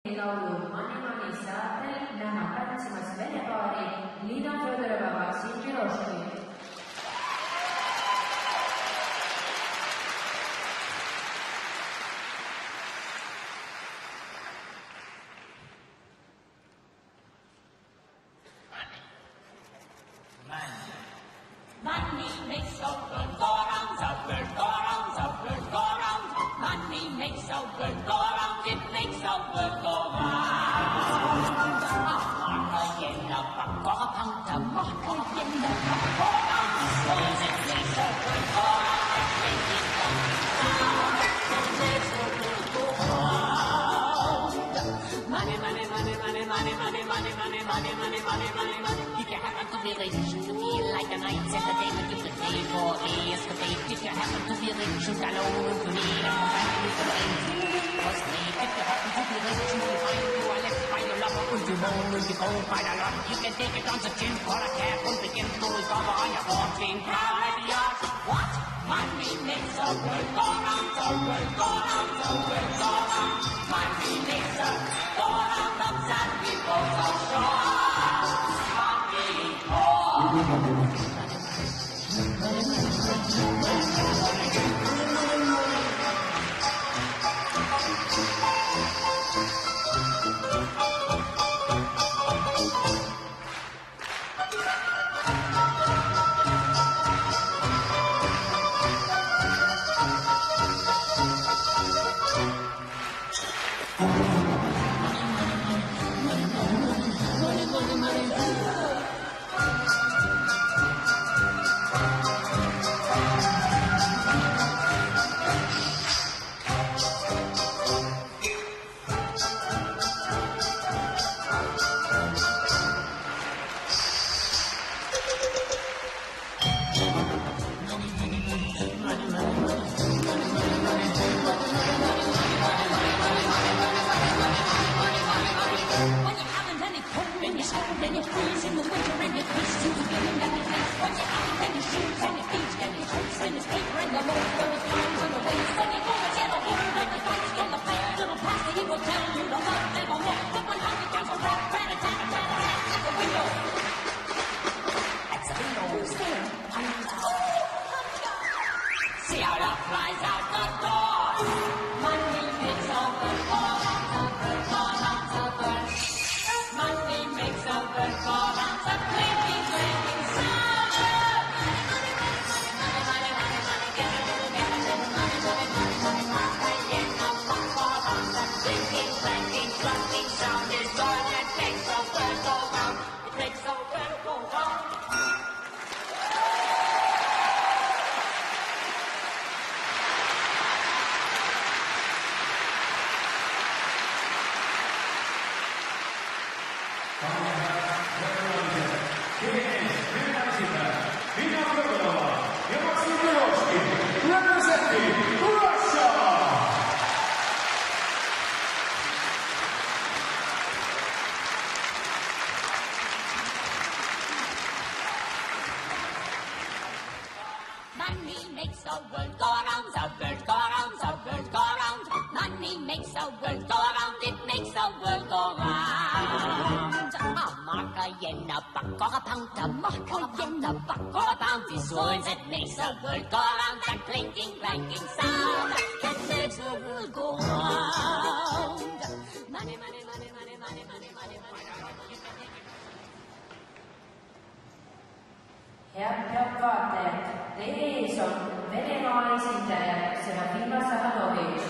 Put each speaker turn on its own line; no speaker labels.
laulu Mani saatel näha tantsimas vene paari Liina Fedorova, Maksim Miloškin.
Money makes the world go round, the world go round, the world go round. Money makes the world go round, it makes the world go round. Markagena pakkoha panta, markagena pakkoha panta. It makes the world go round, it makes it go round, it makes the world go round. Money, money, money, money, money, money, money, money, money, money, money, money, money. If you happen to be rich, to feel like a night entertainment, you could pay for escapade. If you happen to be rich, you can own to need a family to rain. First name, if you happen to be rich, you will find you are left by your lover. Would you moan, would you go quite a lot? You can take it on the chin, call a cab, and begin to recover on your 14 private yacht. What? Money makes the world go round, the world go round, the world go round. Money makes the go round, upside people so short.
Head vaatajad, teie ees on Venemaa esindaja Serafima Sahadovič.